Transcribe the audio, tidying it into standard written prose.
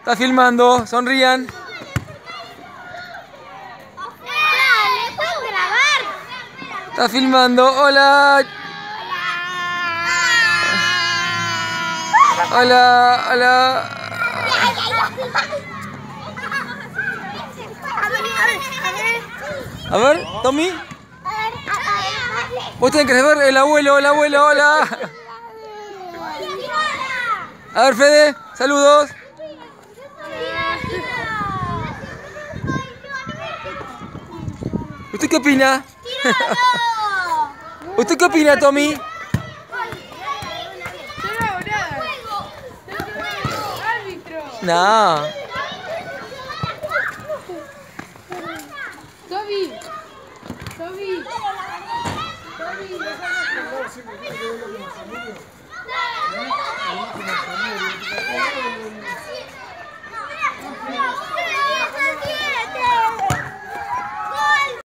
Está filmando, sonrían. Está filmando, hola. Hola, hola. A ver, Tommy. Vos tenés que ver el abuelo, hola. A ver, Fede, saludos. ¿Usted qué opina? ¿Usted qué opina, Tommy? No. Toby.